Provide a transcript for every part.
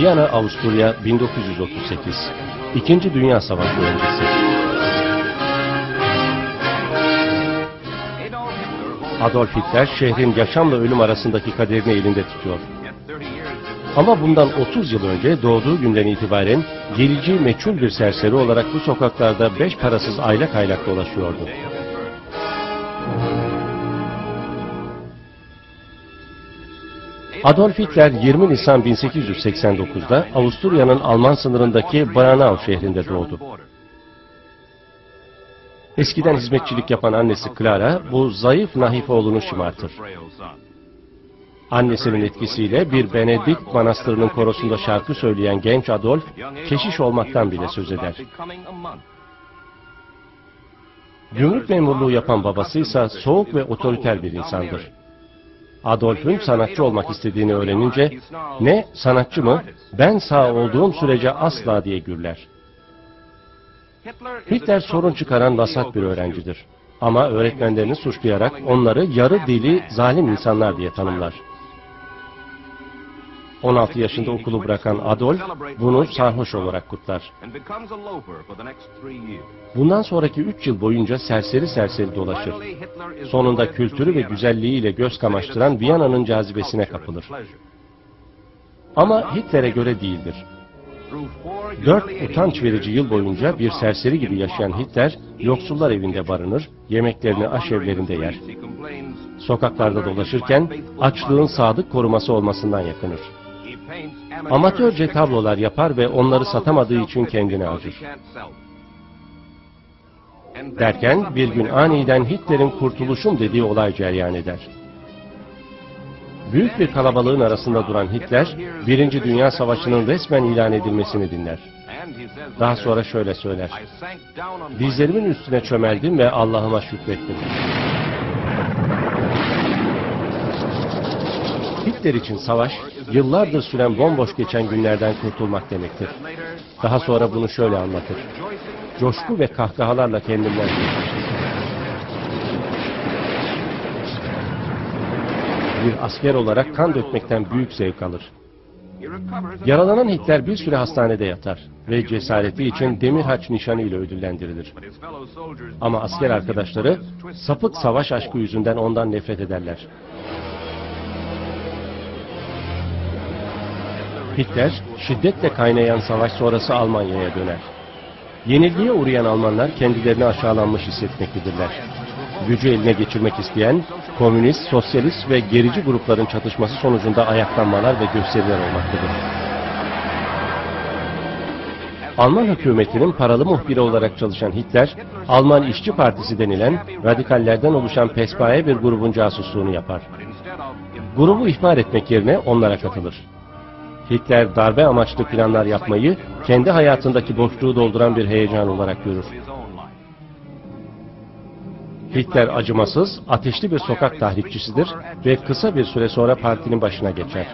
Viyana, Avusturya, 1938. İkinci Dünya Savaşı öncesi. Adolf Hitler şehrin yaşamla ölüm arasındaki kaderini elinde tutuyor. Ama bundan 30 yıl önce doğduğu günden itibaren gerici, meçhul bir serseri olarak bu sokaklarda beş parasız aylak aylak dolaşıyordu. Adolf Hitler 20 Nisan 1889'da Avusturya'nın Alman sınırındaki Braunau şehrinde doğdu. Eskiden hizmetçilik yapan annesi Clara, bu zayıf nahif oğlunu şımartır. Annesinin etkisiyle bir Benedikt manastırının korosunda şarkı söyleyen genç Adolf, keşiş olmaktan bile söz eder. Gümrük memurluğu yapan babası ise soğuk ve otoriter bir insandır. Adolf'ün sanatçı olmak istediğini öğrenince, "Ne, sanatçı mı? Ben sağ olduğum sürece asla" diye gürler. Hitler sorun çıkaran vasat bir öğrencidir. Ama öğretmenlerini suçlayarak onları yarı deli, zalim insanlar diye tanımlar. 16 yaşında okulu bırakan Adolf, bunu sarhoş olarak kutlar. Bundan sonraki 3 yıl boyunca serseri serseri dolaşır. Sonunda kültürü ve güzelliğiyle göz kamaştıran Viyana'nın cazibesine kapılır. Ama Hitler'e göre değildir. 4 utanç verici yıl boyunca bir serseri gibi yaşayan Hitler, yoksullar evinde barınır, yemeklerini aşevlerinde yer. Sokaklarda dolaşırken açlığın sadık koruması olmasından yakınır. Amatörce tablolar yapar ve onları satamadığı için kendine acır. Derken bir gün aniden Hitler'in kurtuluşum dediği olay cereyan eder. Büyük bir kalabalığın arasında duran Hitler, 1. Dünya Savaşı'nın resmen ilan edilmesini dinler. Daha sonra şöyle söyler: "Dizlerimin üstüne çömeldim ve Allah'ıma şükrettim." Hitler için savaş, yıllardır süren bomboş geçen günlerden kurtulmak demektir. Daha sonra bunu şöyle anlatır: "Coşku ve kahkahalarla kendimden geçmiştim. Bir asker olarak kan dökmekten büyük zevk alır." Yaralanan Hitler bir süre hastanede yatar ve cesareti için demir haç nişanı ile ödüllendirilir. Ama asker arkadaşları sapık savaş aşkı yüzünden ondan nefret ederler. Hitler, şiddetle kaynayan savaş sonrası Almanya'ya döner. Yenilgiye uğrayan Almanlar kendilerini aşağılanmış hissetmektedirler. Gücü eline geçirmek isteyen, komünist, sosyalist ve gerici grupların çatışması sonucunda ayaklanmalar ve gösteriler olmaktadır. Alman hükümetinin paralı muhbiri olarak çalışan Hitler, Alman İşçi Partisi denilen radikallerden oluşan pespaye bir grubun casusluğunu yapar. Grubu ihbar etmek yerine onlara katılır. Hitler darbe amaçlı planlar yapmayı kendi hayatındaki boşluğu dolduran bir heyecan olarak görür. Hitler acımasız, ateşli bir sokak tahrikçisidir ve kısa bir süre sonra partinin başına geçer.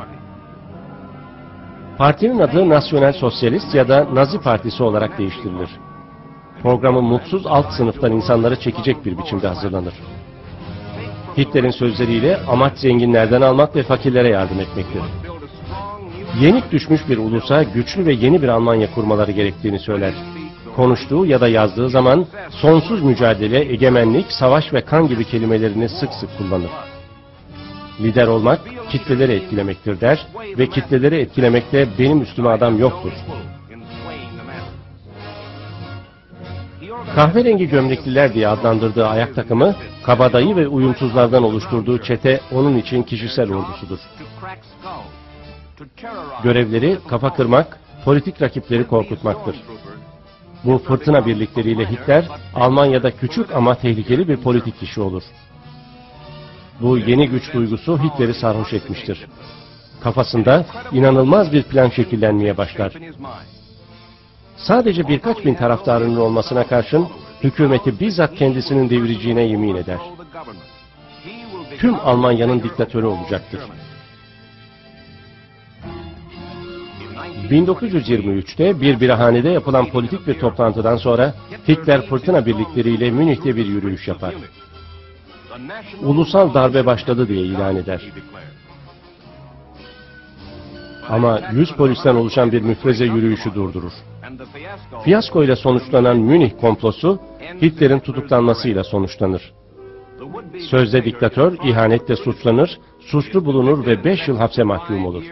Partinin adı Nasyonel Sosyalist ya da Nazi Partisi olarak değiştirilir. Programı mutsuz alt sınıftan insanları çekecek bir biçimde hazırlanır. Hitler'in sözleriyle amaç zenginlerden almak ve fakirlere yardım etmektir. Yenik düşmüş bir ulusa güçlü ve yeni bir Almanya kurmaları gerektiğini söyler. Konuştuğu ya da yazdığı zaman sonsuz mücadele, egemenlik, savaş ve kan gibi kelimelerini sık sık kullanır. Lider olmak, kitleleri etkilemektir der ve kitleleri etkilemekte benim üstüme adam yoktur. Kahverengi gömlekliler diye adlandırdığı ayak takımı, kabadayı ve uyumsuzlardan oluşturduğu çete onun için kişisel ordusudur. Görevleri kafa kırmak, politik rakipleri korkutmaktır. Bu fırtına birlikleriyle Hitler, Almanya'da küçük ama tehlikeli bir politik kişi olur. Bu yeni güç duygusu Hitler'i sarhoş etmiştir. Kafasında inanılmaz bir plan şekillenmeye başlar. Sadece birkaç bin taraftarının olmasına karşın, hükümeti bizzat kendisinin devireceğine yemin eder. Tüm Almanya'nın diktatörü olacaktır. 1923'te bir birahanede yapılan politik bir toplantıdan sonra Hitler fırtına birlikleriyle Münih'te bir yürüyüş yapar. Ulusal darbe başladı diye ilan eder. Ama 100 polisten oluşan bir müfreze yürüyüşü durdurur. Fiyasko ile sonuçlanan Münih komplosu Hitler'in tutuklanmasıyla sonuçlanır. Sözde diktatör ihanetle suçlanır, suçlu bulunur ve 5 yıl hapse mahkum olur.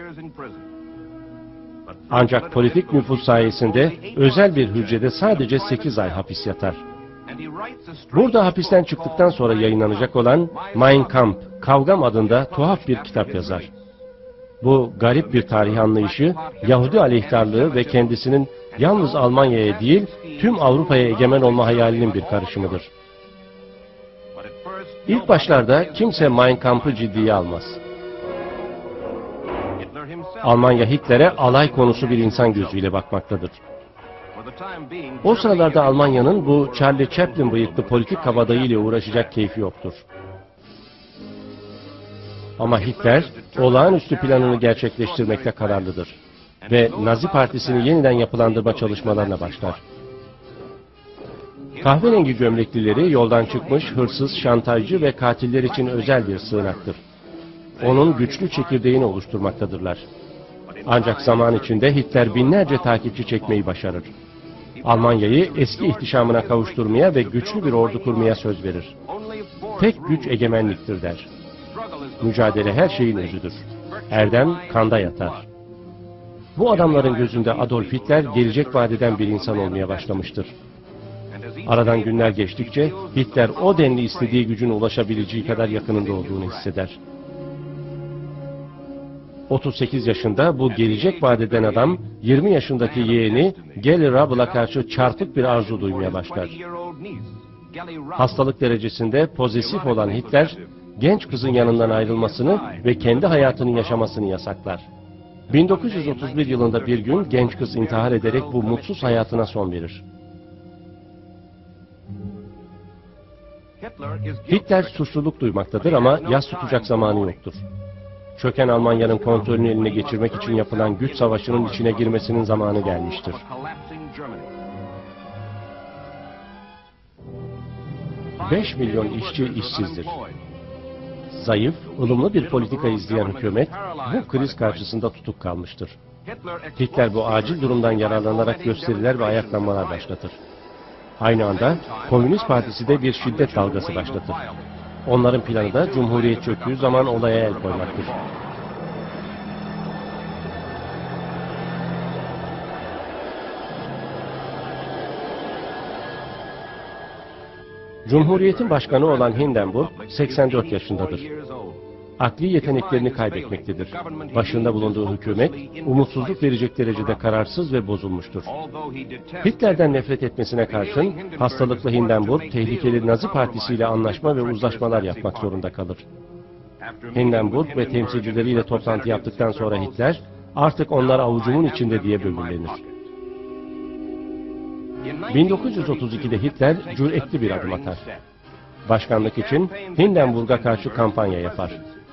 Ancak politik nüfuz sayesinde özel bir hücrede sadece 8 ay hapis yatar. Burada hapisten çıktıktan sonra yayınlanacak olan Mein Kampf, Kavgam adında tuhaf bir kitap yazar. Bu garip bir tarih anlayışı, Yahudi aleyhtarlığı ve kendisinin yalnız Almanya'ya değil, tüm Avrupa'ya egemen olma hayalinin bir karışımıdır. İlk başlarda kimse Mein Kampf'ı ciddiye almaz. Almanya Hitler'e alay konusu bir insan gözüyle bakmaktadır. O sıralarda Almanya'nın bu Charlie Chaplin bıyıklı politik kabadayı ile uğraşacak keyfi yoktur. Ama Hitler, olağanüstü planını gerçekleştirmekte kararlıdır. Ve Nazi Partisi'ni yeniden yapılandırma çalışmalarına başlar. Kahverengi gömleklileri yoldan çıkmış hırsız, şantajcı ve katiller için özel bir sığınaktır. Onun güçlü çekirdeğini oluşturmaktadırlar. Ancak zaman içinde Hitler binlerce takipçi çekmeyi başarır. Almanya'yı eski ihtişamına kavuşturmaya ve güçlü bir ordu kurmaya söz verir. Tek güç egemenliktir der. Mücadele her şeyin özüdür. Erdem kanda yatar. Bu adamların gözünde Adolf Hitler gelecek vadeden bir insan olmaya başlamıştır. Aradan günler geçtikçe Hitler o denli istediği gücün ulaşabileceği kadar yakınında olduğunu hisseder. 38 yaşında bu gelecek vadeden adam 20 yaşındaki yeğeni Geli Rabel'a karşı çarpık bir arzu duymaya başlar. Hastalık derecesinde pozesif olan Hitler genç kızın yanından ayrılmasını ve kendi hayatını yaşamasını yasaklar. 1931 yılında bir gün genç kız intihar ederek bu mutsuz hayatına son verir. Hitler suçluluk duymaktadır ama yas tutacak zamanı yoktur. Çöken Almanya'nın kontrolünü eline geçirmek için yapılan güç savaşının içine girmesinin zamanı gelmiştir. Beş milyon işçi işsizdir. Zayıf, ılımlı bir politika izleyen hükümet bu kriz karşısında tutuk kalmıştır. Hitler bu acil durumdan yararlanarak gösteriler ve ayaklanmalar başlatır. Aynı anda Komünist Partisi de bir şiddet dalgası başlatır. Onların planı da Cumhuriyet çöktüğü zaman olaya el koymaktır. Cumhuriyetin başkanı olan Hindenburg 84 yaşındadır. Akli yeteneklerini kaybetmektedir. Başında bulunduğu hükümet umutsuzluk verecek derecede kararsız ve bozulmuştur. Hitler'den nefret etmesine karşın hastalıklı Hindenburg tehlikeli Nazi Partisi ile anlaşma ve uzlaşmalar yapmak zorunda kalır. Hindenburg ve temsilcileriyle toplantı yaptıktan sonra Hitler artık onlar avucumun içinde diye böbürlenir. 1932'de Hitler cüretli bir adım atar. Başkanlık için Hindenburg'a karşı kampanya yapar.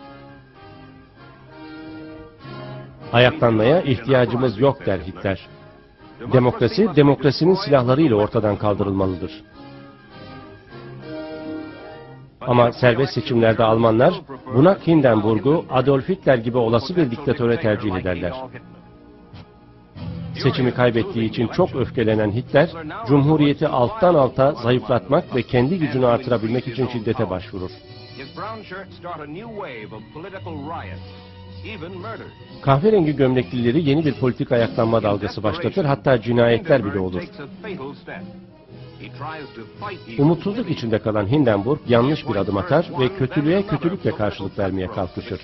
Ayaklanmaya ihtiyacımız yok der Hitler. Demokrasi, demokrasinin silahlarıyla ortadan kaldırılmalıdır. Ama serbest seçimlerde Almanlar, bunak Hindenburg'u Adolf Hitler gibi olası bir diktatöre tercih ederler. Seçimi kaybettiği için çok öfkelenen Hitler, Cumhuriyeti alttan alta zayıflatmak ve kendi gücünü artırabilmek için şiddete başvurur. Kahverengi gömleklileri yeni bir politik ayaklanma dalgası başlatır, hatta cinayetler bile olur. Umutsuzluk içinde kalan Hindenburg yanlış bir adım atar ve kötülüğe kötülükle karşılık vermeye kalkışır.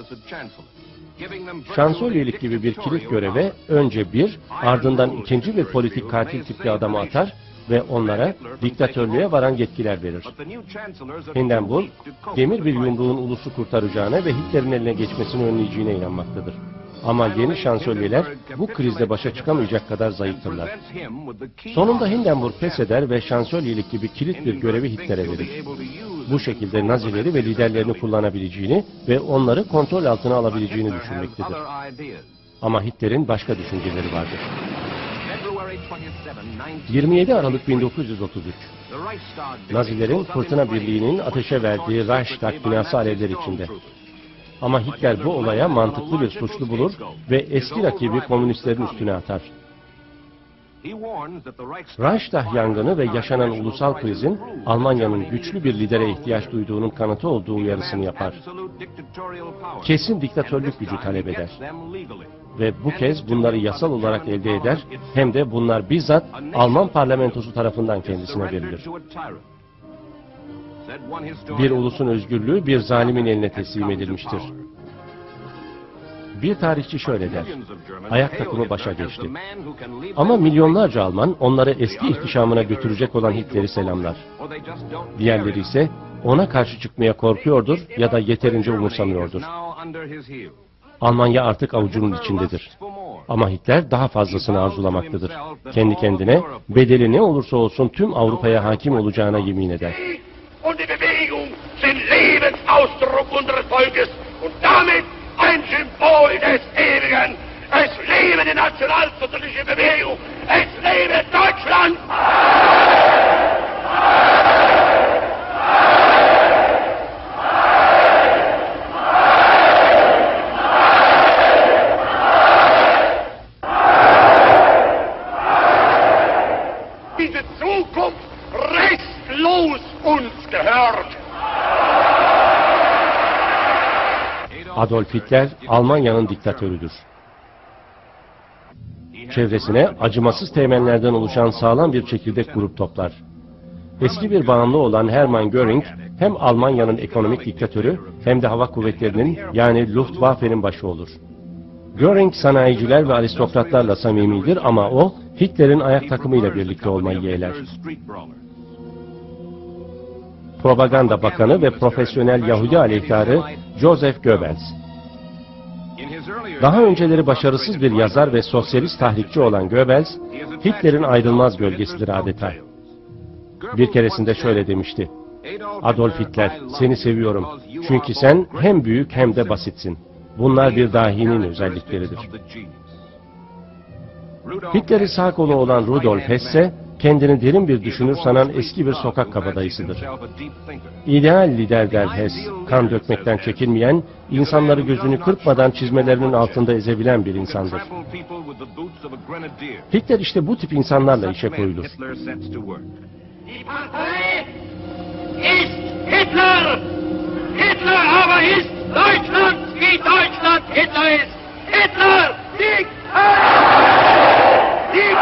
Şansölyelik gibi bir kilit göreve önce bir, ardından ikinci bir politik katil tipli adamı atar ve onlara diktatörlüğe varan yetkiler verir. Hindenburg, demir bir yumruğun ulusu kurtaracağına ve Hitler'in eline geçmesini önleyeceğine inanmaktadır. Ama yeni şansölyeler bu krizde başa çıkamayacak kadar zayıftırlar. Sonunda Hindenburg pes eder ve şansölyelik gibi kilit bir görevi Hitler'e verir. Bu şekilde Nazileri ve liderlerini kullanabileceğini ve onları kontrol altına alabileceğini düşünmektedir. Ama Hitler'in başka düşünceleri vardır. 27 Aralık 1933. Nazilerin Fırtına Birliği'nin ateşe verdiği Reichstag binası alevler içinde. Ama Hitler bu olaya mantıklı bir suçlu bulur ve eski rakibi komünistlerin üstüne atar. Reichstag yangını ve yaşanan ulusal krizin Almanya'nın güçlü bir lidere ihtiyaç duyduğunun kanıtı olduğu uyarısını yapar. Kesin diktatörlük gücü talep eder. Ve bu kez bunları yasal olarak elde eder, hem de bunlar bizzat Alman parlamentosu tarafından kendisine verilir. Bir ulusun özgürlüğü bir zalimin eline teslim edilmiştir. Bir tarihçi şöyle der, ayak takımı başa geçti. Ama milyonlarca Alman onları eski ihtişamına götürecek olan Hitler'i selamlar. Diğerleri ise ona karşı çıkmaya korkuyordur ya da yeterince umursamıyordur. Almanya artık avucunun içindedir. Ama Hitler daha fazlasını arzulamaktadır. Kendi kendine bedeli ne olursa olsun tüm Avrupa'ya hakim olacağına yemin eder. Ein Symbol des Ewigen. Es lebe die nationalsozialistische Bewegung. Es lebe Deutschland. Diese Zukunft restlos uns gehört. Adolf Hitler, Almanya'nın diktatörüdür. Çevresine acımasız teğmenlerden oluşan sağlam bir çekirdek grup toplar. Eski bir bağımlı olan Hermann Göring, hem Almanya'nın ekonomik diktatörü hem de hava kuvvetlerinin yani Luftwaffe'nin başı olur. Göring sanayiciler ve aristokratlarla samimidir ama o, Hitler'in ayak takımıyla birlikte olmayı yeğler. Propaganda Bakanı ve profesyonel Yahudi aleyhtarı Joseph Goebbels. Daha önceleri başarısız bir yazar ve sosyalist tahrikçi olan Goebbels, Hitler'in ayrılmaz gölgesidir adeta. Bir keresinde şöyle demişti, Adolf Hitler, seni seviyorum çünkü sen hem büyük hem de basitsin. Bunlar bir dahinin özellikleridir. Hitler'in sağ kolu olan Rudolf Hesse, kendini derin bir düşünür sanan eski bir sokak kabadayısıdır. İdeal lider der Hess, kan dökmekten çekinmeyen, insanları gözünü kırpmadan çizmelerinin altında ezebilen bir insandır. Hitler işte bu tip insanlarla işe koyulur. Hitler! Hitler aber ist Deutschland, wie Deutschland Hitler ist! Hitler! Sieg! Sieg!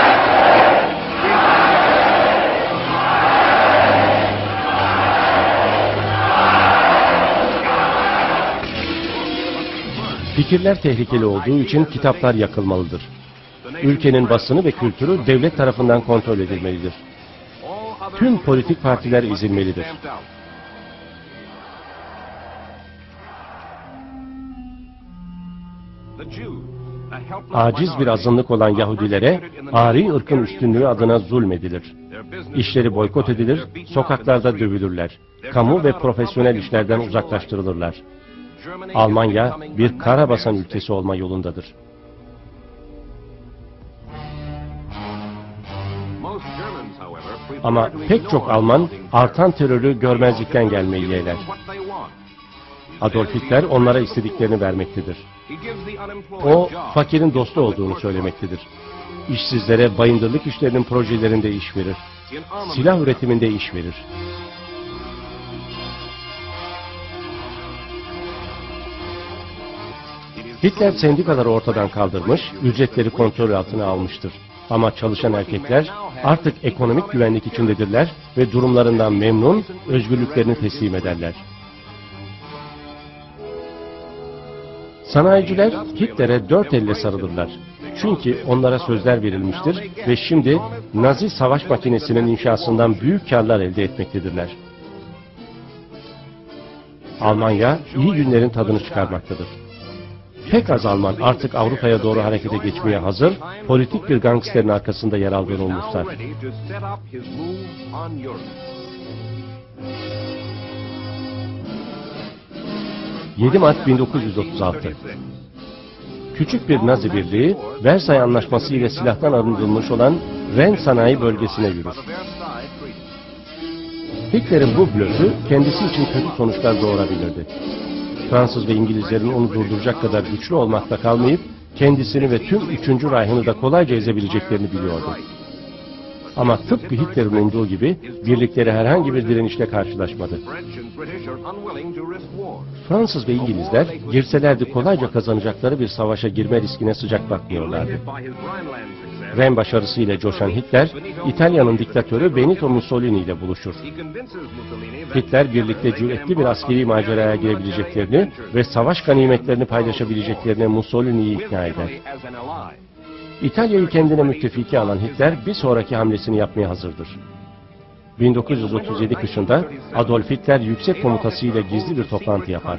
Fikirler tehlikeli olduğu için kitaplar yakılmalıdır. Ülkenin basını ve kültürü devlet tarafından kontrol edilmelidir. Tüm politik partiler ezilmelidir. Aciz bir azınlık olan Yahudilere, ari ırkın üstünlüğü adına zulmedilir. İşleri boykot edilir, sokaklarda dövülürler. Kamu ve profesyonel işlerden uzaklaştırılırlar. Almanya bir karabasan ülkesi olma yolundadır. Ama pek çok Alman artan terörü görmezlikten gelmeyi yeğler. Adolf Hitler onlara istediklerini vermektedir. O fakirin dostu olduğunu söylemektedir. İşsizlere bayındırlık işlerinin projelerinde iş verir. Silah üretiminde iş verir. Hitler sendikaları ortadan kaldırmış, ücretleri kontrol altına almıştır. Ama çalışan erkekler artık ekonomik güvenlik içindedirler ve durumlarından memnun, özgürlüklerini teslim ederler. Sanayiciler Hitler'e dört elle sarılırlar. Çünkü onlara sözler verilmiştir ve şimdi Nazi savaş makinesinin inşasından büyük karlar elde etmektedirler. Almanya iyi günlerin tadını çıkarmaktadır. Pek az Alman artık Avrupa'ya doğru harekete geçmeye hazır, politik bir gangsterin arkasında yer aldığını umurlar. ...7 Mart 1936. Küçük bir Nazi birliği, Versay Anlaşması ile silahtan arındırılmış olan Ren sanayi bölgesine yürür. Hitler'in bu blöfü kendisi için kötü sonuçlar doğurabilirdi. Fransız ve İngilizlerin onu durduracak kadar güçlü olmakta kalmayıp, kendisini ve tüm 3. Reich'ını da kolayca ezebileceklerini biliyordu. Ama tıpkı Hitler'in umduğu gibi birlikleri herhangi bir direnişle karşılaşmadı. Fransız ve İngilizler girselerdi kolayca kazanacakları bir savaşa girme riskine sıcak bakmıyorlardı. Ren başarısıyla coşan Hitler, İtalya'nın diktatörü Benito Mussolini ile buluşur. Hitler birlikte cüretli bir askeri maceraya girebileceklerini ve savaş ganimetlerini paylaşabileceklerini Mussolini'yi ikna eder. İtalya'yı kendine müttefiki alan Hitler bir sonraki hamlesini yapmaya hazırdır. 1937 kışında Adolf Hitler yüksek komutasıyla gizli bir toplantı yapar.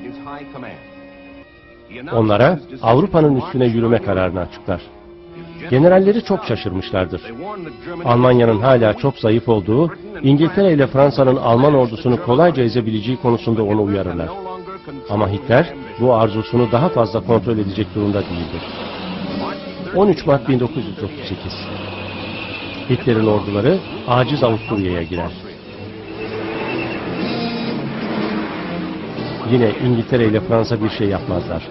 Onlara Avrupa'nın üstüne yürüme kararını açıklar. Generalleri çok şaşırmışlardır. Almanya'nın hala çok zayıf olduğu, İngiltere ile Fransa'nın Alman ordusunu kolayca ezebileceği konusunda onu uyarırlar. Ama Hitler bu arzusunu daha fazla kontrol edecek durumda değildir. 13 Mart 1938. Hitler'in orduları aciz Avusturya'ya girer. Yine İngiltere ile Fransa bir şey yapmazlar.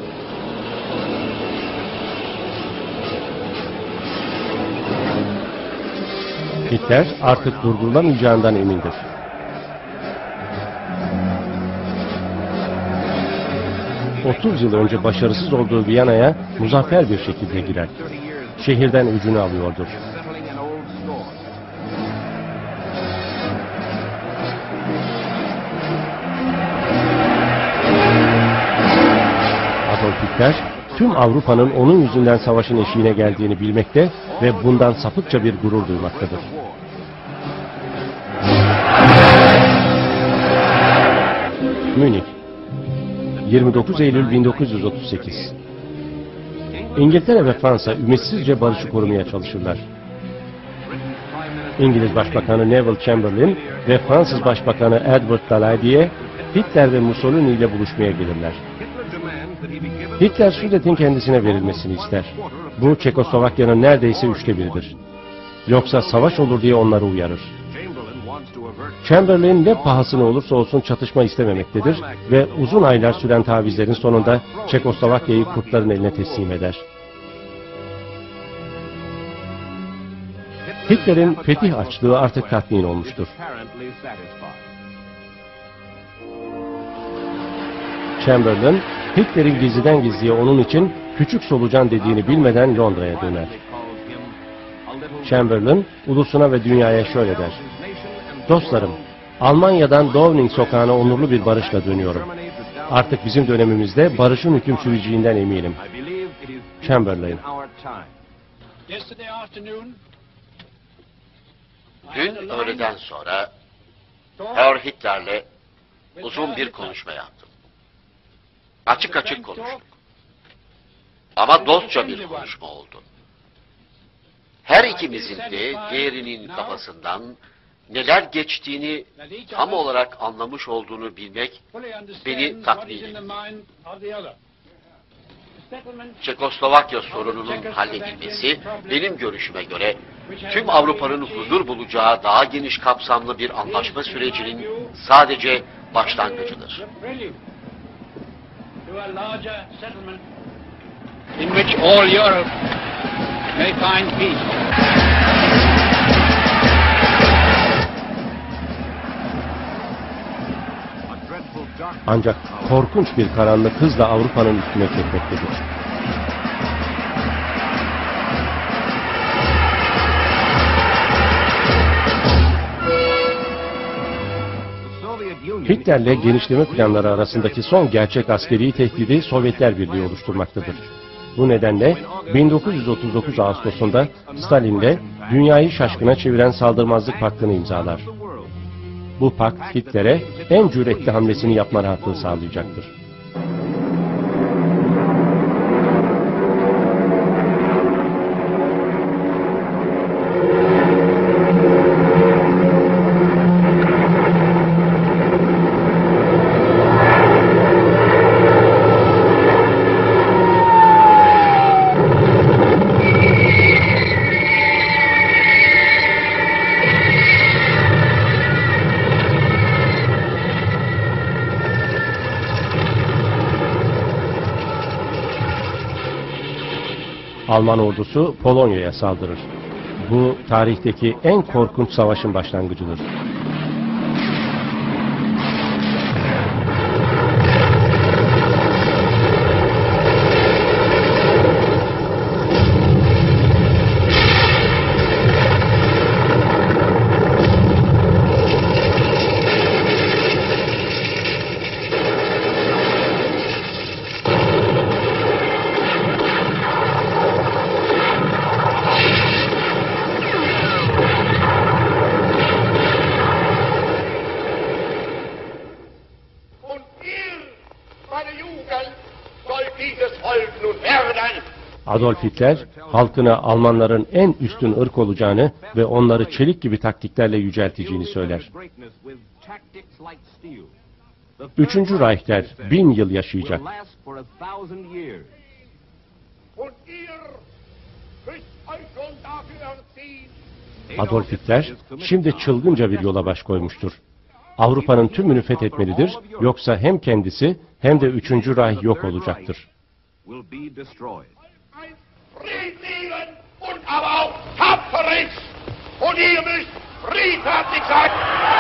Hitler artık durdurulamayacağından emindir. ...30 yıl önce başarısız olduğu Viyana'ya muzaffer bir şekilde girer. Şehirden öcünü alıyordur. Adolf Hitler, tüm Avrupa'nın onun yüzünden savaşın eşiğine geldiğini bilmekte ve bundan sapıkça bir gurur duymaktadır. Münih, 29 Eylül 1938. İngiltere ve Fransa ümitsizce barışı korumaya çalışırlar. İngiliz Başbakanı Neville Chamberlain ve Fransız Başbakanı Edward Daladier, Hitler ve Mussolini ile buluşmaya gelirler. Hitler Sudet'in kendisine verilmesini ister. Bu Çekoslovakya'nın neredeyse 1/3'üdür. Yoksa savaş olur diye onları uyarır. Chamberlain ne pahasına olursa olsun çatışma istememektedir ve uzun aylar süren tavizlerin sonunda Çekoslovakya'yı kurtların eline teslim eder. Hitler'in fetih açlığı artık tatmin olmuştur. Chamberlain, Hitler'in gizliden gizliye onun için küçük solucan dediğini bilmeden Londra'ya döner. Chamberlain, ulusuna ve dünyaya şöyle der: "Dostlarım, Almanya'dan Downing sokağına onurlu bir barışla dönüyorum. Artık bizim dönemimizde barışın hüküm süreceğinden eminim." Chamberlain. Dün öğleden sonra Herr Hitler'le uzun bir konuşma yaptım. Açık açık konuştuk. Ama dostça bir konuşma oldu. Her ikimizin de diğerinin kafasından neler geçtiğini tam olarak anlamış olduğunu bilmek beni tatmin etti. Çekoslovakya sorununun halledilmesi benim görüşüme göre tüm Avrupa'nın huzur bulacağı daha geniş kapsamlı bir anlaşma sürecinin sadece başlangıcıdır. In which all Europe may find peace. Ancak korkunç bir karanlık hızla Avrupa'nın üstüne çökmektedir. Hitler'le genişleme planları arasındaki son gerçek askeri tehdidi Sovyetler Birliği oluşturmaktadır. Bu nedenle 1939 Ağustos'unda Stalin'le dünyayı şaşkına çeviren Saldırmazlık Paktı'nı imzalar. Bu pakt Hitler'e en cüretli hamlesini yapma rahatlığı sağlayacaktır. Alman ordusu Polonya'ya saldırır. Bu tarihteki en korkunç savaşın başlangıcıdır. Adolf Hitler, halkına Almanların en üstün ırk olacağını ve onları çelik gibi taktiklerle yücelteceğini söyler. Üçüncü Reich'ler 1000 yıl yaşayacak. Adolf Hitler, şimdi çılgınca bir yola baş koymuştur. Avrupa'nın tümünü fethetmelidir, yoksa hem kendisi hem de Üçüncü Reich yok olacaktır. Friedlieben und aber auch tapfer ist. Und ihr müsst friedfertig sein.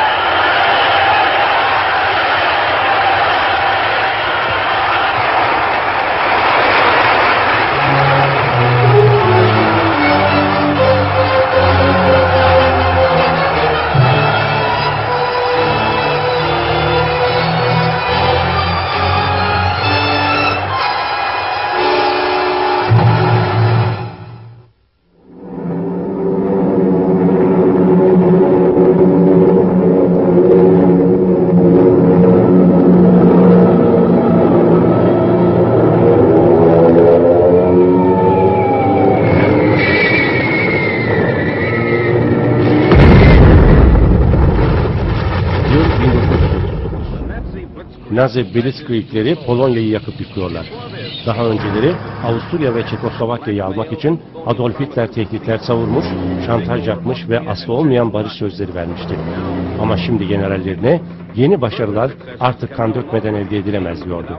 Nazi Blitzkrieg'leri Polonya'yı yakıp yıkıyorlar. Daha önceleri Avusturya ve Çekoslovakya'yı almak için Adolf Hitler tehditler savurmuş, şantaj yapmış ve aslı olmayan barış sözleri vermişti. Ama şimdi generallerine yeni başarılar artık kan dökmeden elde edilemez diyordu.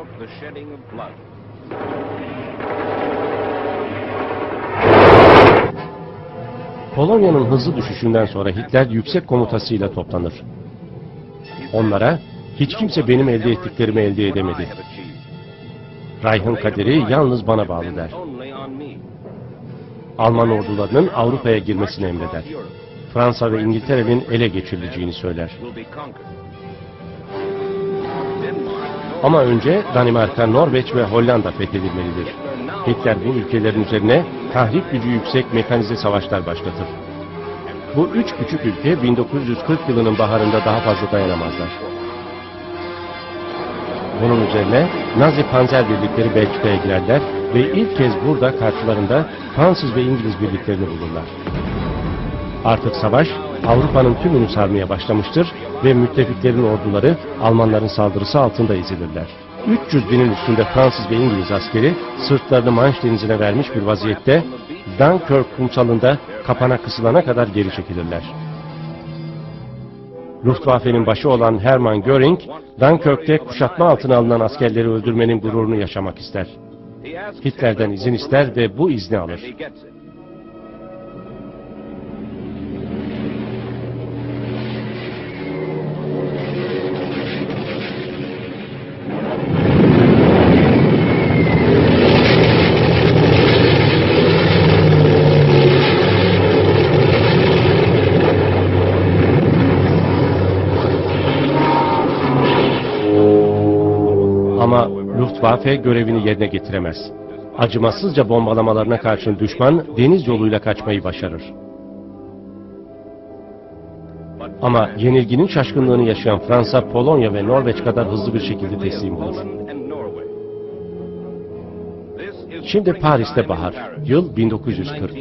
Polonya'nın hızlı düşüşünden sonra Hitler yüksek komutasıyla toplanır. Onlara, hiç kimse benim elde ettiklerimi elde edemedi. Reich'ın kaderi yalnız bana bağlı der. Alman ordularının Avrupa'ya girmesini emreder. Fransa ve İngiltere'nin ele geçirileceğini söyler. Ama önce Danimarka, Norveç ve Hollanda fethedilmelidir. Hitler bu ülkelerin üzerine tahrip gücü yüksek mekanize savaşlar başlatır. Bu üç küçük ülke 1940 yılının baharında daha fazla dayanamazlar. Bunun üzerine Nazi panzer birlikleri Belçika'ya girerler ve ilk kez burada karşılarında Fransız ve İngiliz birliklerini bulurlar. Artık savaş Avrupa'nın tümünü sarmaya başlamıştır ve müttefiklerin orduları Almanların saldırısı altında ezilirler. 300 binin üstünde Fransız ve İngiliz askeri sırtlarını Manş denizine vermiş bir vaziyette Dunkirk kumsalında kapana kısılana kadar geri çekilirler. Luftwaffe'nin başı olan Hermann Göring, Dunkirk'te kuşatma altına alınan askerleri öldürmenin gururunu yaşamak ister. Hitler'den izin ister ve bu izni alır. Ama Luftwaffe görevini yerine getiremez. Acımasızca bombalamalarına karşın düşman deniz yoluyla kaçmayı başarır. Ama yenilginin şaşkınlığını yaşayan Fransa, Polonya ve Norveç kadar hızlı bir şekilde teslim olur. Şimdi Paris'te bahar, yıl 1940.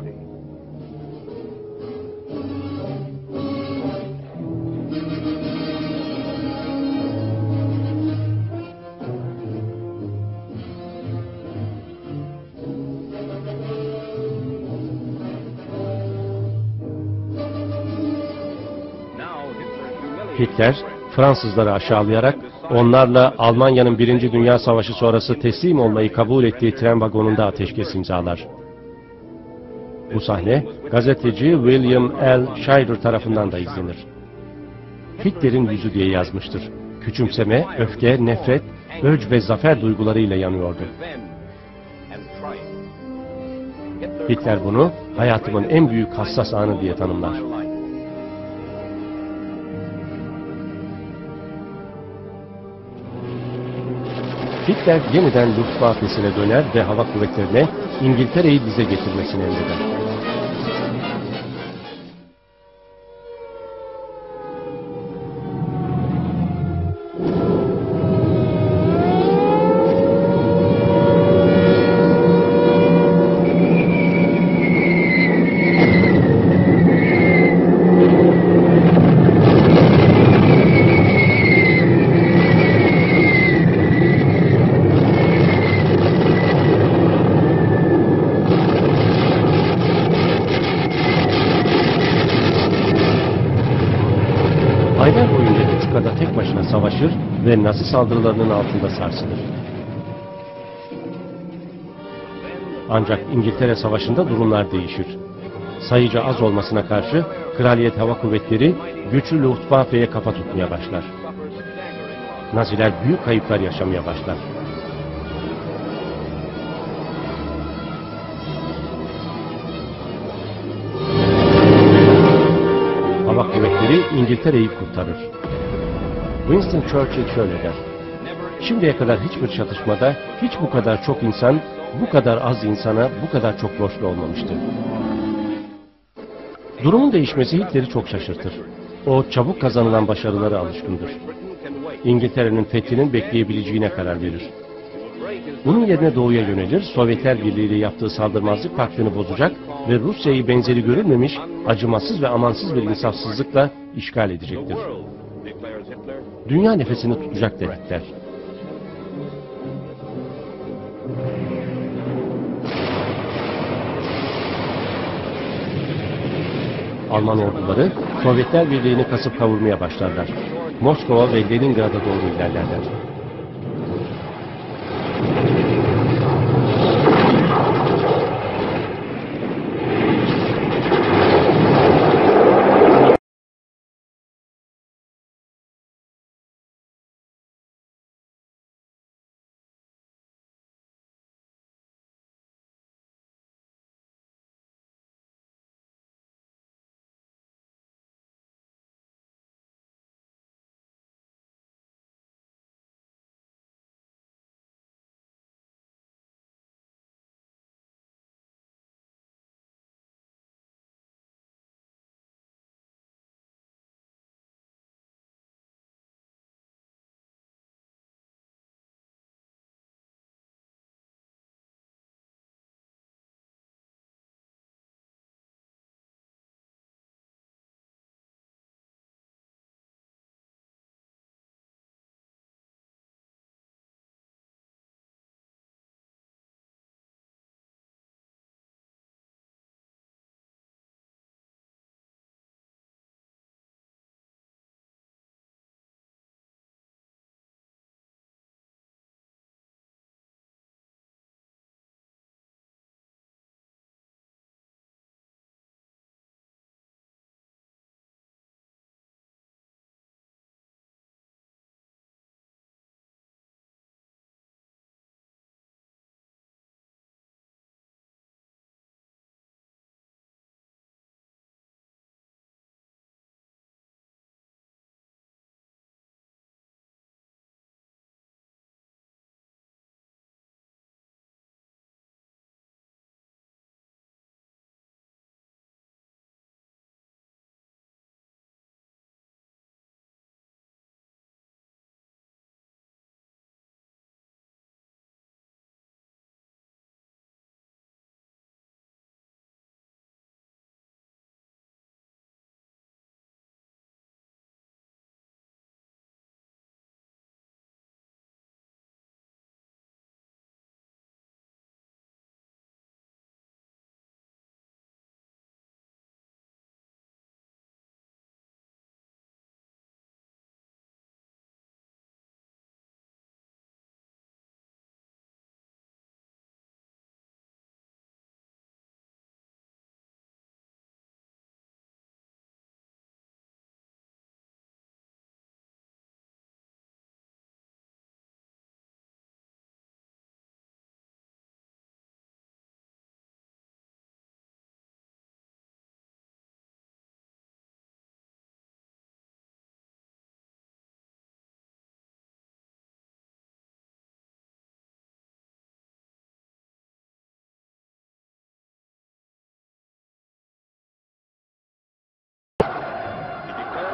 Hitler, Fransızları aşağılayarak onlarla Almanya'nın 1. Dünya Savaşı sonrası teslim olmayı kabul ettiği tren vagonunda ateşkes imzalar. Bu sahne gazeteci William L. Shirer tarafından da izlenir. Hitler'in yüzü diye yazmıştır. Küçümseme, öfke, nefret, öc ve zafer duygularıyla yanıyordu. Hitler bunu hayatımın en büyük hassas anı diye tanımlar. Hitler yeniden Luftwaffe'sine döner ve hava kuvvetlerine İngiltere'yi dize getirmesini emreder. Aylar boyunca Küçükada tek başına savaşır ve Nazi saldırılarının altında sarsılır. Ancak İngiltere Savaşı'nda durumlar değişir. Sayıca az olmasına karşı Kraliyet Hava Kuvvetleri güçlü Luftwaffe'ye kafa tutmaya başlar. Naziler büyük kayıplar yaşamaya başlar. Hava Kuvvetleri İngiltere'yi kurtarır. Winston Churchill şöyle der: "Şimdiye kadar hiçbir çatışmada hiç bu kadar çok insan, bu kadar az insana bu kadar çok borçlu olmamıştı." Durumun değişmesi Hitler'i çok şaşırtır. O çabuk kazanılan başarılara alışkındır. İngiltere'nin fethinin bekleyebileceğine karar verir. Bunun yerine doğuya yönelir, Sovyetler Birliği ile yaptığı saldırmazlık paktını bozacak ve Rusya'yı benzeri görülmemiş, acımasız ve amansız bir insafsızlıkla işgal edecektir. Dünya nefesini tutacak Hitler. Alman orduları Sovyetler Birliği'ni kasıp kavurmaya başlarlar. Moskova ve Leningrad'a doğru ilerlerler.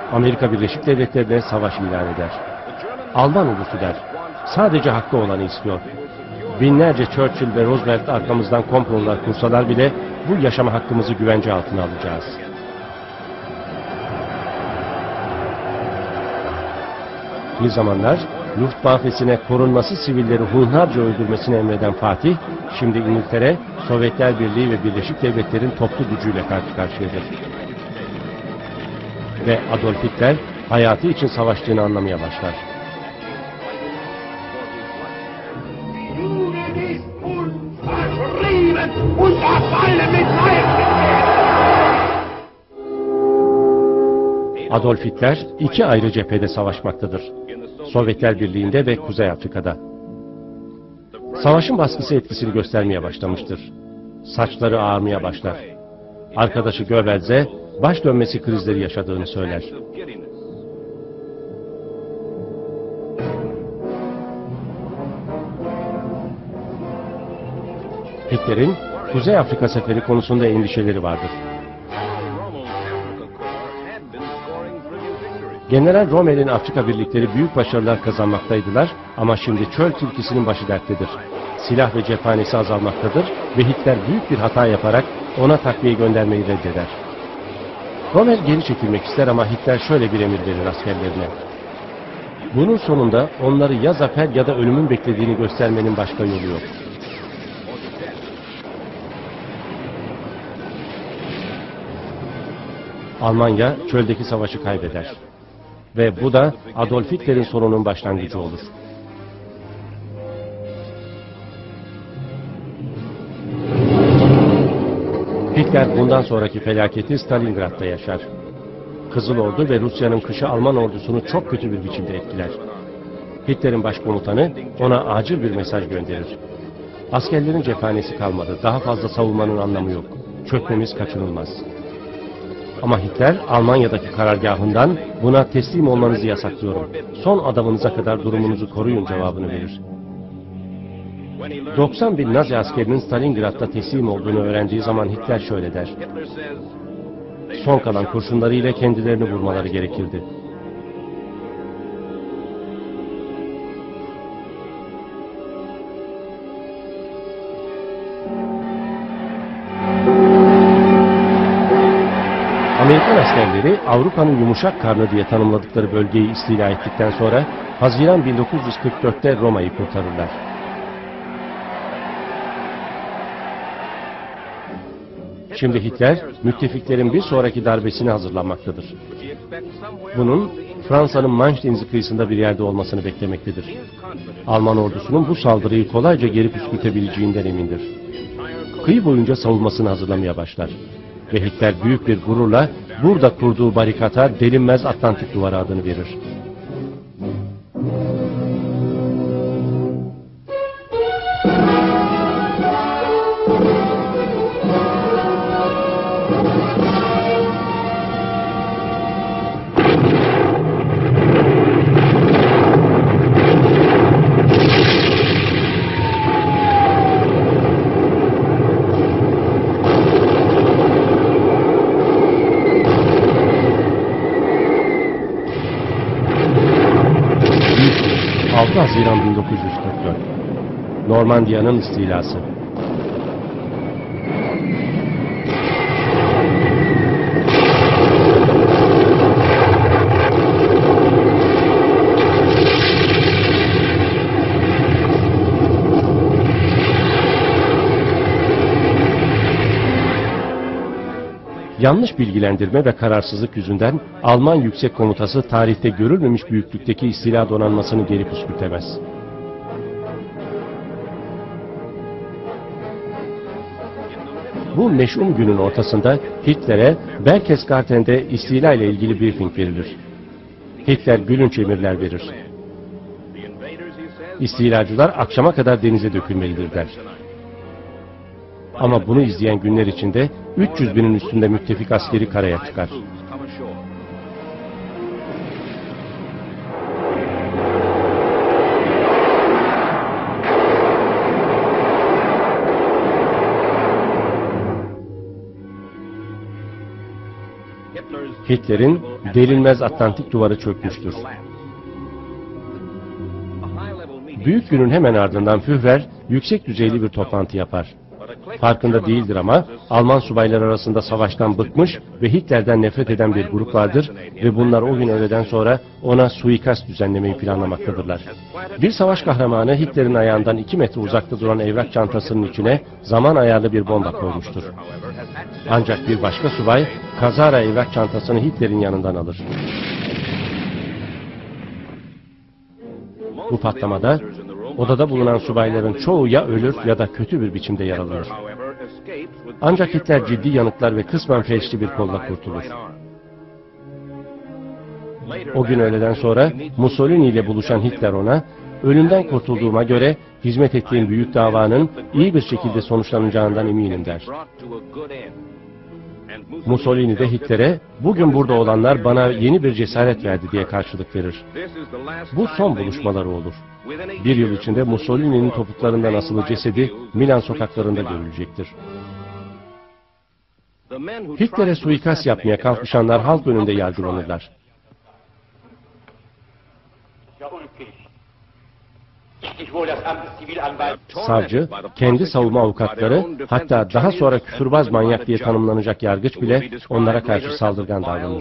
Amerika Birleşik Devletleri'ne savaş ilan eder. Alman ulusu der. Sadece hakkı olanı istiyor. Binlerce Churchill ve Roosevelt arkamızdan komplolar kursalar bile bu yaşama hakkımızı güvence altına alacağız. Bir zamanlar Luftwaffe'sine korunması sivilleri hunharca öldürmesini emreden Fatih, şimdi İngiltere, Sovyetler Birliği ve Birleşik Devletler'in toplu gücüyle karşı karşıyadır. Ve Adolf Hitler hayatı için savaştığını anlamaya başlar. Adolf Hitler iki ayrı cephede savaşmaktadır. Sovyetler Birliği'nde ve Kuzey Afrika'da. Savaşın baskısı etkisini göstermeye başlamıştır. Saçları ağarmaya başlar. Arkadaşı Goebbels'e baş dönmesi krizleri yaşadığını söyler. Hitler'in Kuzey Afrika seferi konusunda endişeleri vardır. General Rommel'in Afrika birlikleri büyük başarılar kazanmaktaydılar ama şimdi çöl tilkisinin başı derttedir. Silah ve cephanesi azalmaktadır ve Hitler büyük bir hata yaparak ona takviye göndermeyi reddeder. Rommel geri çekilmek ister ama Hitler şöyle bir emir verir askerlerine. Bunun sonunda onları ya zafer ya da ölümün beklediğini göstermenin başka yolu yok. Almanya çöldeki savaşı kaybeder. Ve bu da Adolf Hitler'in sonunun başlangıcı olur. Hitler bundan sonraki felaketi Stalingrad'da yaşar. Kızıl Ordu ve Rusya'nın kışı Alman ordusunu çok kötü bir biçimde etkiler. Hitler'in başkomutanı ona acil bir mesaj gönderir. Askerlerin cephanesi kalmadı. Daha fazla savunmanın anlamı yok. Çökmemiz kaçınılmaz. Ama Hitler Almanya'daki karargahından buna teslim olmanızı yasaklıyorum. Son adamınıza kadar durumunuzu koruyun cevabını verir. 90 bin Nazi askerinin Stalingrad'da teslim olduğunu öğrendiği zaman Hitler şöyle der. Son kalan kurşunları ile kendilerini vurmaları gerekirdi. Amerikan askerleri Avrupa'nın yumuşak karnı diye tanımladıkları bölgeyi istila ettikten sonra Haziran 1944'te Roma'yı kurtarırlar. Şimdi Hitler, müttefiklerin bir sonraki darbesine hazırlanmaktadır. Bunun Fransa'nın Manş Denizi kıyısında bir yerde olmasını beklemektedir. Alman ordusunun bu saldırıyı kolayca geri püskürtebileceğinden emindir. Kıyı boyunca savunmasını hazırlamaya başlar. Ve Hitler büyük bir gururla burada kurduğu barikata delinmez Atlantik Duvarı adını verir. Haziran 1944. Normandiya'nın istilası. Yanlış bilgilendirme ve kararsızlık yüzünden Alman yüksek komutası tarihte görülmemiş büyüklükteki istila donanmasını geri püskürtemez. Bu meşhum günün ortasında Hitler'e Berchtesgaden'de istila ile ilgili briefing verilir. Hitler gülünç emirler verir. İstilacılar akşama kadar denize dökülmelidir der. Ama bunu izleyen günler içinde 300 binin üstünde müttefik askeri karaya çıkar. Hitler'in delinmez Atlantik duvarı çökmüştür. Büyük günün hemen ardından Führer yüksek düzeyli bir toplantı yapar. Farkında değildir ama Alman subaylar arasında savaştan bıkmış ve Hitler'den nefret eden bir grup vardır ve bunlar o gün öğleden sonra ona suikast düzenlemeyi planlamaktadırlar. Bir savaş kahramanı Hitler'in ayağından 2 metre uzakta duran evrak çantasının içine zaman ayarlı bir bomba koymuştur. Ancak bir başka subay kazara evrak çantasını Hitler'in yanından alır. Bu patlamada odada bulunan subayların çoğu ya ölür ya da kötü bir biçimde yaralanır. Ancak Hitler ciddi yanıklar ve kısmen felçli bir kolla kurtulur. O gün öğleden sonra Mussolini ile buluşan Hitler ona, "Ölümden kurtulduğuma göre hizmet ettiğim büyük davanın iyi bir şekilde sonuçlanacağından eminim" der. Mussolini de Hitler'e, "Bugün burada olanlar bana yeni bir cesaret verdi" diye karşılık verir. Bu son buluşmaları olur. Bir yıl içinde Mussolini'nin topuklarından asılı cesedi Milan sokaklarında görülecektir. Hitler'e suikast yapmaya kalkışanlar halk önünde yargılanırlar. Savcı, kendi savunma avukatları, hatta daha sonra küfürbaz manyak diye tanımlanacak yargıç bile onlara karşı saldırgan davranır.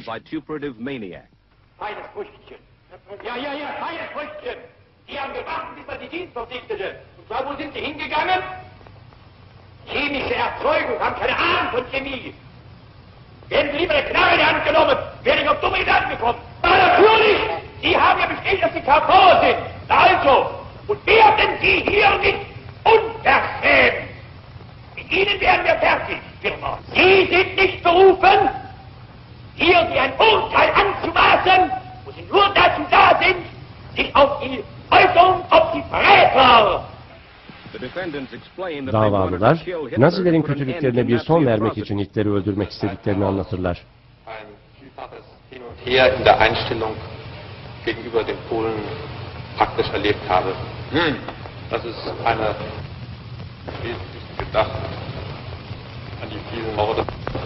Chemische Erzeugung haben keine Ahnung von Chemie. Werden Sie lieber eine Knarre in die Hand genommen, wäre ich auf dumme Gedanken gekommen. Aber natürlich, Sie haben ja bestätigt, dass Sie KV sind. Na also, und werden Sie hier nicht unverschämt. Mit Ihnen werden wir fertig, Firma. Sie sind nicht berufen, hier Sie ein Urteil anzumaßen, wo Sie nur dazu da sind, sich auf die Äußerung, auf die Verräter. Davalılar, Nazilerin kötülüklerine bir son vermek için Hitler'i öldürmek istediklerini anlatırlar. Hier in der Einstellung gegenüber den Polen praktisch erlebt habe. Das ist eine wesentlich gedacht an die vielen Morde.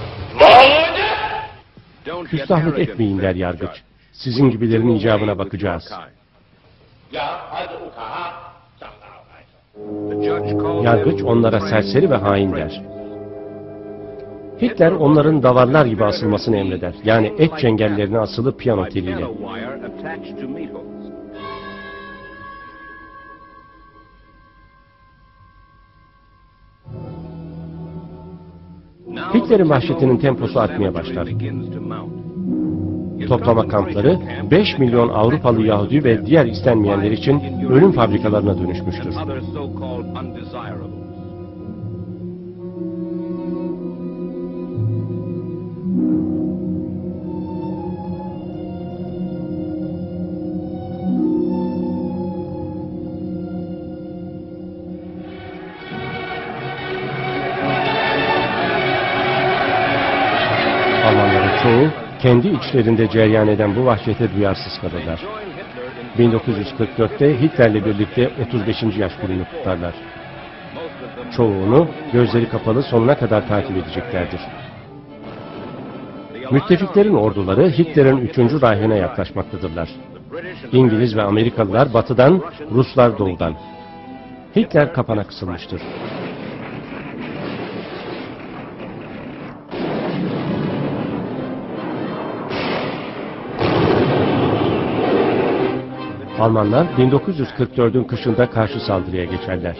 Küstahlık etmeyin der yargıç. Sizin gibilerin icabına bakacağız. Yargıç onlara serseri ve hain der. Hitler onların davarlar gibi asılmasını emreder. Yani et çengellerine asılı piyano teliyle. Hitler'in vahşetinin temposu artmaya başlar. Toplama kampları 5 milyon Avrupalı Yahudi ve diğer istenmeyenler için ölüm fabrikalarına dönüşmüştür. Almanların çoğu kendi içlerinde cereyan eden bu vahşete duyarsız kalırlar. 1944'te Hitler'le birlikte 35. yaş gününü kutlarlar. Çoğunu gözleri kapalı sonuna kadar takip edeceklerdir. Müttefiklerin orduları Hitler'in 3. Reich'ine yaklaşmaktadırlar. İngiliz ve Amerikalılar batıdan, Ruslar doğudan. Hitler kapana kısılmıştır. Almanlar 1944'ün kışında karşı saldırıya geçerler.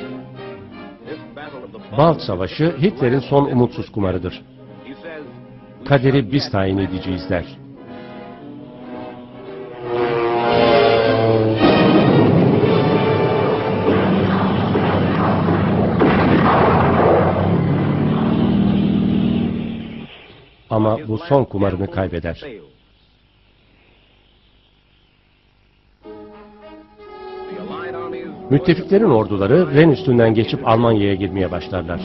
Balç Savaşı Hitler'in son umutsuz kumarıdır. Kaderi biz tayin edeceğiz der. Ama bu son kumarını kaybeder. Müttefiklerin orduları Ren üstünden geçip Almanya'ya girmeye başlarlar.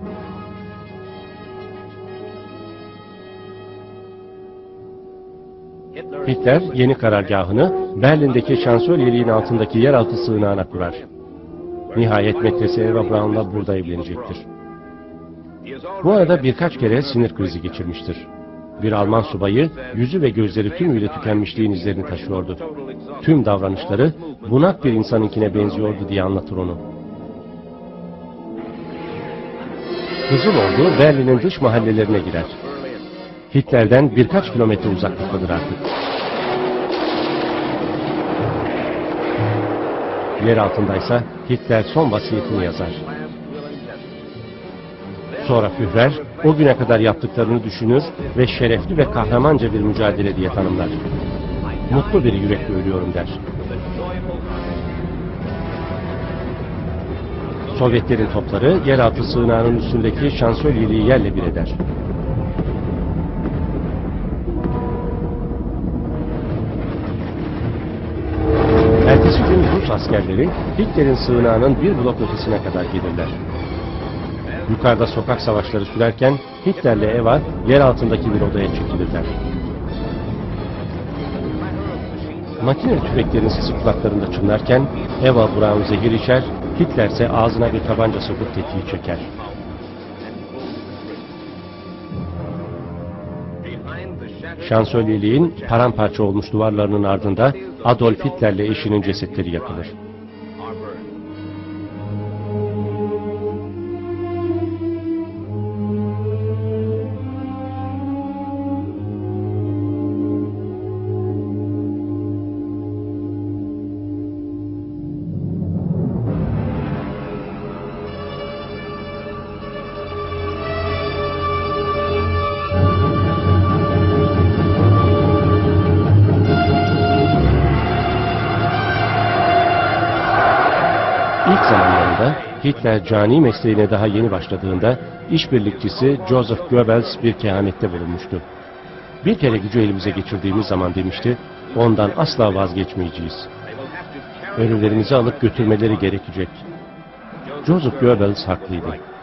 Hitler yeni karargahını Berlin'deki şansölyeliğin altındaki yeraltı sığınağına kurar. Nihayet metresi Eva Braun'la burada evlenecektir. Bu arada birkaç kere sinir krizi geçirmiştir. Bir Alman subayı yüzü ve gözleri tümüyle tükenmişliğin izlerini taşıyordu. Tüm davranışları bunak bir insanınkine benziyordu diye anlatır onu. Kızıl Ordu Berlin'in dış mahallelerine girer. Hitler'den birkaç kilometre uzaklıktadır artık. Yer altındaysa Hitler son vasiyetini yazar. Sonra Führer o güne kadar yaptıklarını düşünür ve şerefli ve kahramanca bir mücadele diye tanımlar. Mutlu bir yürekle ölüyorum der. Sovyetlerin topları yeraltı sığınağının üstündeki şansölyeliği yerle bir eder. Ertesi gün Rus askerleri Hitler'in sığınağının bir blok ötesine kadar gelirler. Yukarıda sokak savaşları sürerken Hitler'le Eva yer altındaki bir odaya çekilirler. Makine tüfeklerin sesi kulaklarında çınlarken Eva Braun zehir içer, Hitler ise ağzına bir tabanca sokup tetiği çeker. Şansölyeliğin paramparça olmuş duvarlarının ardında Adolf Hitler'le eşinin cesetleri yakılır. İlk zamanlarında Hitler cani mesleğine daha yeni başladığında işbirlikçisi Joseph Goebbels bir kehanette bulunmuştu. Bir kere gücü elimize geçirdiğimiz zaman demişti, ondan asla vazgeçmeyeceğiz. Ölülerimizi alıp götürmeleri gerekecek. Joseph Goebbels haklıydı.